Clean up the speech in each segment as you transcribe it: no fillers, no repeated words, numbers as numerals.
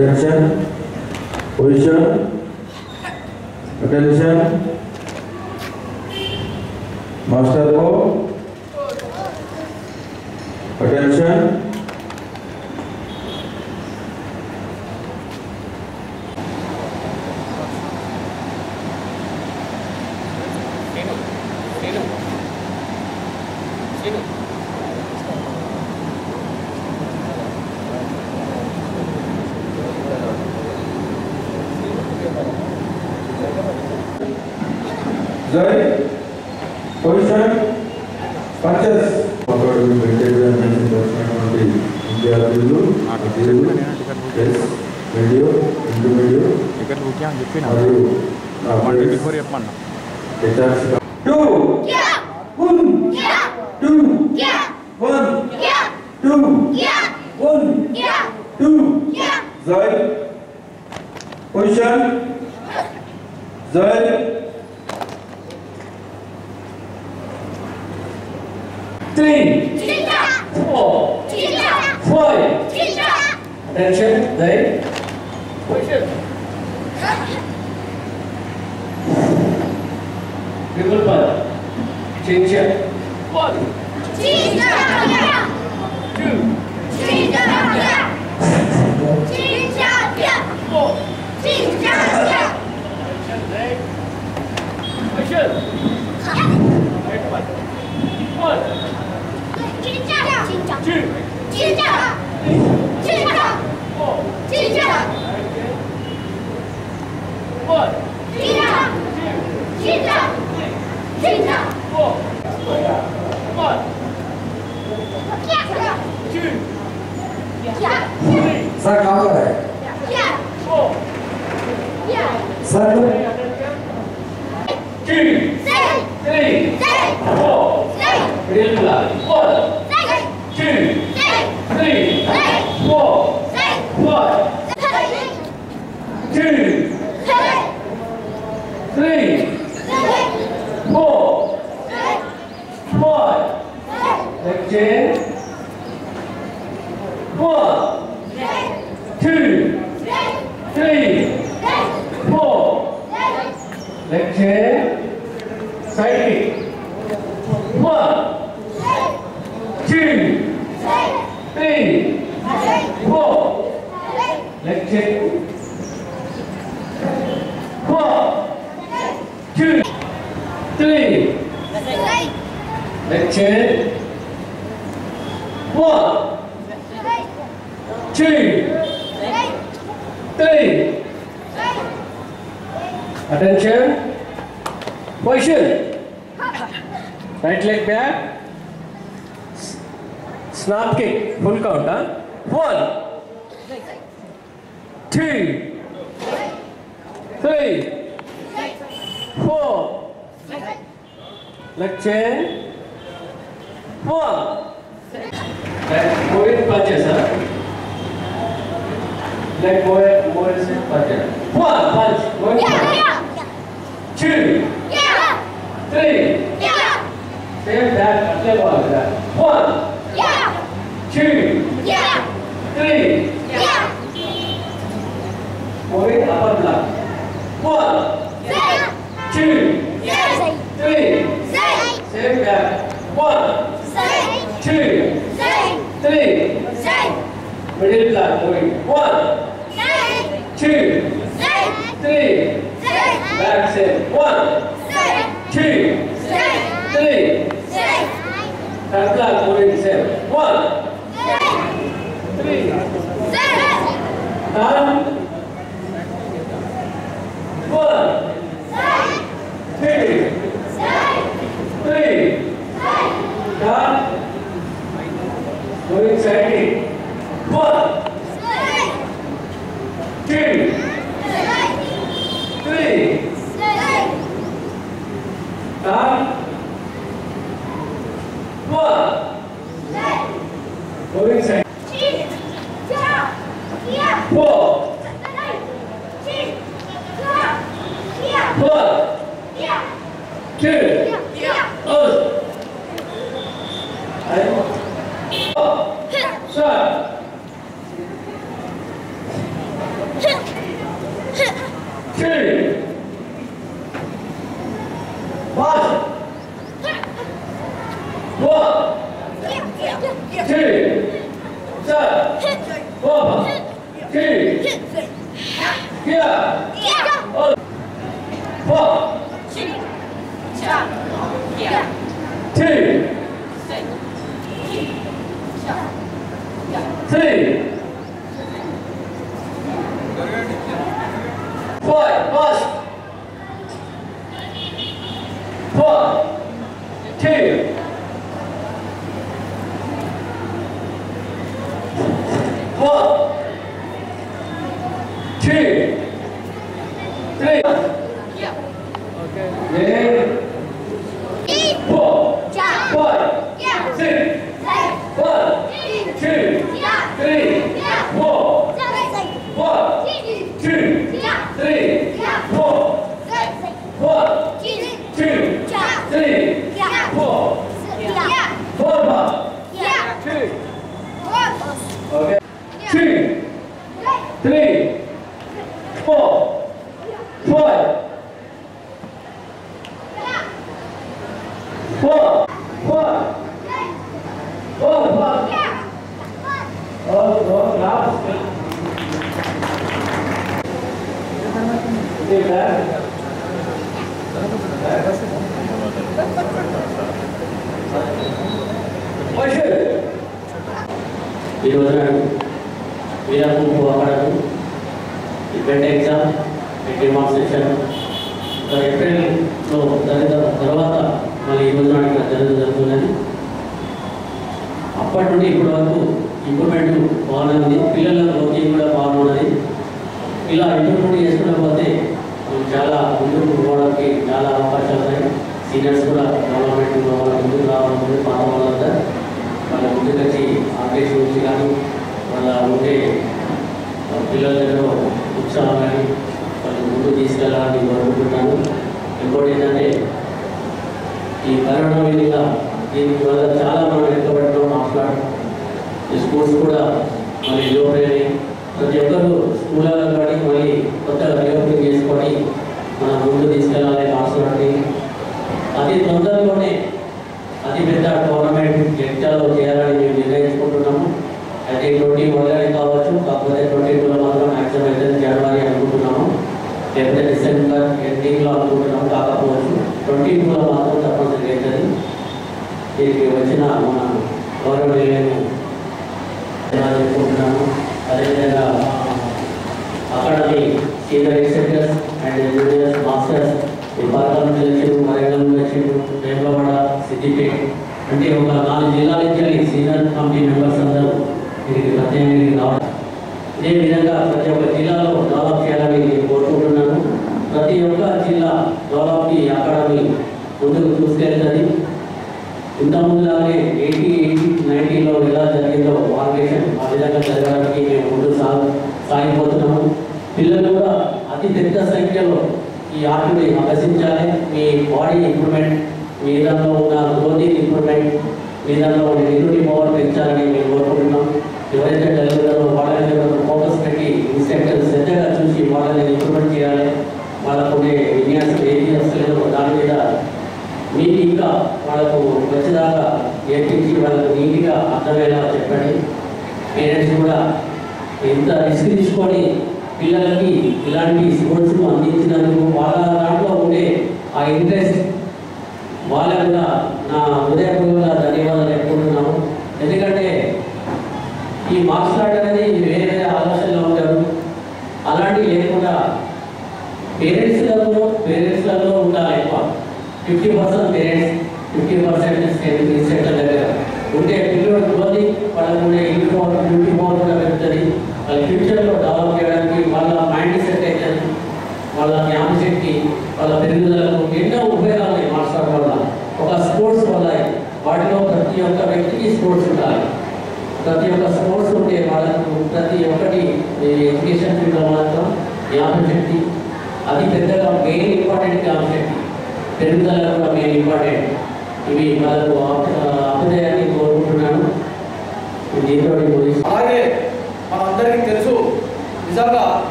Attention. Position. Attention. Master ko. Attention. Zai, position, punches. Forward will maintain the investment on the India dulu, yes, video, intermediate. Tiket bukian gitu na. Mandi before ya mana? Two, one, two, one, two, one, two. Zai, position, Zai. 3, 4, 5. Attention, right? Position. Dribble ball. Change it. 1, 2, 4. Position. 1. 2, 3. Attention. Position. Right leg back. Snap kick. Full count. 1, 2, 3, 4. Leg change. 1. Moving punches. Leg moving punches. 1 punch. Moving punch. 2. 3. Same that. Leg ball. 1. 2. 3. Moving upper block. 1, 2, 3. Same back. 1, 2, 3. Middle block moving. 1, 2, 3. Back same. 1, 2, 3. Third block moving same. 1, 3. Down. 1, 2, 3. Down. Moving side. 1, 2, 3. Down. 1. Moving side. 4.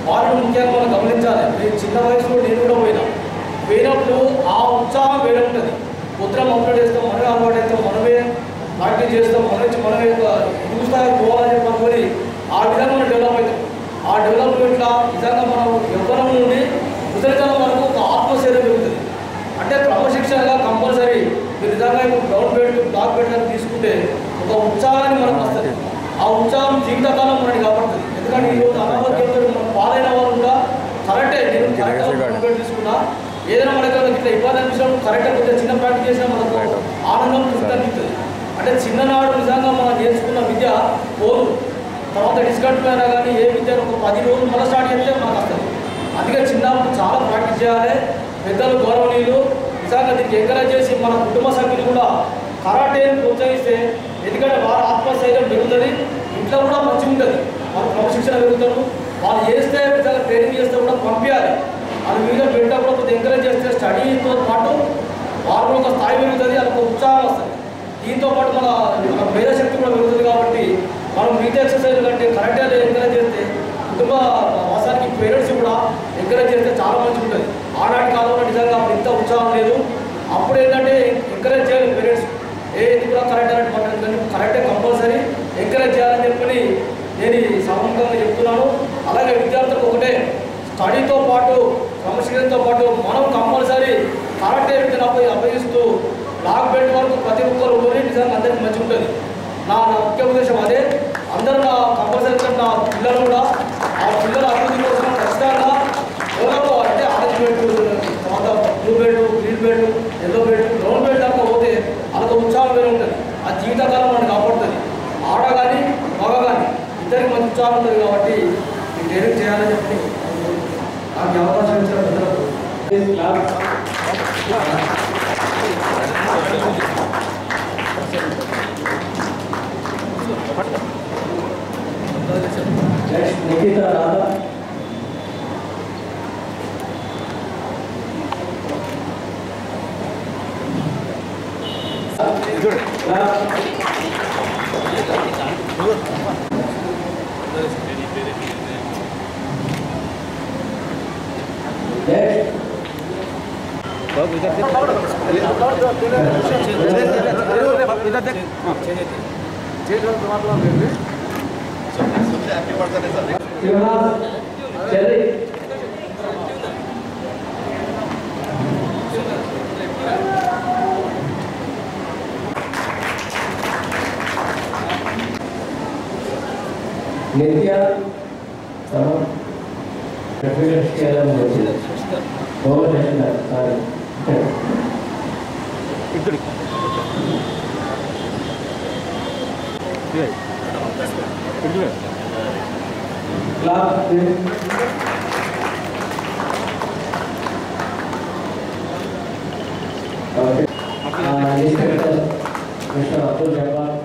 వాళ్ళని ముఖ్యంగా మనం గమనించాలి. నేను చిన్న వయసులో నేను కూడా పోయినప్పుడు ఆ ఉత్సాహం వేరే ఉంటుంది. ఉత్తరం అప్లోడ్ చేస్తాం, మనమే అలవాటు చేస్తాం, మనమే ప్రాక్టీస్ చేస్తాం, మనమే ఎదుగు స్థాయికి పోవాలని చెప్పి అనుకొని ఆ విధంగా మనం డెవలప్ అవుతాం. ఆ డెవలప్మెంట్లో నిజంగా మనం యవ్వనం నుండి ముసలితనం వరకు ఒక ఆత్మశైర్యం పెరుగుతుంది. అంటే క్రమశిక్షణగా కంపల్సరీ మీరు నిజంగా ఇప్పుడు బ్రౌన్ బెల్ట్, బ్లాక్ బెల్ట్ అని తీసుకుంటే ఒక ఉత్సాహాన్ని మనకు వస్తుంది. ఆ ఉత్సాహం జీవితకాలం మనకి కాపాడుతుంది. ఎందుకంటే ఈరోజు అనారోగ్యంతో మనం పాలైన వాళ్ళు కూడా కరెక్టే, నేను కరెక్ట్గా తీసుకున్నా ఏదైనా మనకు ఇట్లా ఇబ్బంది అనిపించినప్పుడు కరెక్ట్గా కొంచెం చిన్న ప్రాక్టీస్ చేసినా మనకు ఆనందం అనిపిస్తుంది. అంటే చిన్ననాడు నిజంగా మనం నేర్చుకున్న విద్య పోదు, తర్వాత డిస్కౌంట్ అయినా కానీ ఏ విద్య ఒక 10 రోజులు మళ్ళీ స్టార్ట్ చేస్తే మనకు వస్తుంది. అందుకే చిన్నప్పుడు చాలా ప్రాక్టీస్ చేయాలి. పెద్దలు గౌరవనీయులు నిజంగా దీనికి ఎంకరేజ్ చేసి మన కుటుంబ సభ్యులు కూడా కరాటేని ప్రోత్సహిస్తే, ఎందుకంటే వారి ఆత్మస్థైర్యం పెరుగుతుంది, ఇంట్లో కూడా మంచిగా ఉంటుంది, వాళ్ళు క్రమశిక్షణ పెరుగుతారు. వాళ్ళు చేస్తే నిజంగా ట్రైనింగ్ చేస్తే కూడా పంపించాలి. వాళ్ళ మీద పెట్టినప్పుడు కొంచెం ఎంకరేజ్ చేస్తే స్టడీతో పాటు వాళ్ళు ఒక స్థాయి పెరుగుతుంది, వాళ్ళకి ఉత్సాహం వస్తుంది. దీంతో పాటు మన మేధశక్తి కూడా పెరుగుతుంది. కాబట్టి మనం మిగతా ఎక్సర్సైజ్ కంటే కరెక్ట్గా ఎంకరేజ్ చేస్తే కుటుంబ వాసానికి పేరెంట్స్ కూడా ఎంకరేజ్ చేస్తే చాలా మంచిగా ఉంటుంది. ఆనాటి కాలంలో నిజంగా అప్పుడు ఇంత ఉత్సాహం లేదు. అప్పుడు ఏంటంటే ఎంకరేజ్ చేయాలి పేరెంట్స్, ఏది కూడా కరెక్ట్ అనేది పట్టదు, కానీ కరెక్టే కంపల్సరీ ఎంకరేజ్ చేయాలని చెప్పి నేను సామూహికంగా చెప్తున్నాను. అలాగే విద్యార్థులకు ఒకటే, స్టడీతో పాటు క్రమశిక్షణతో పాటు మనం కంపల్సరీ కరెక్టే విద్యను అభ్యసిస్తూ బ్లాక్ బెల్ట్ వరకు ప్రతి ఒక్కరు ఉండి నిజంగా అందరికీ మంచిగా ఉంటుంది. నా ముఖ్య ఉద్దేశం అదే. అందరూ నా కంపల్సరీ నా పిల్లలు కూడా ఆ పిల్లల అభివృద్ధి కోసం ఖచ్చితంగా ఎవరో అంటే ఆరెంజ్ బెల్ట్, తర్వాత blue belt, green belt, yellow belt, brown belt దాకా పోతే వాళ్ళకి ఉత్సాహం వేరే ఉంటుంది. ఆ జీవితకాలం మనకి కాపాడుతుంది. ఆడ కానీ మగ కానీ ఇద్దరికి మంచి ఉత్సాహం ఉంటుంది. కాబట్టి నేను ట్రైనింగ్ చేయాలని చెప్పి నాకు అవకాశం ఇచ్చిన పెద్దలకు నిఖిత రాధా, నిత్య Mr. Abdul Jabbar.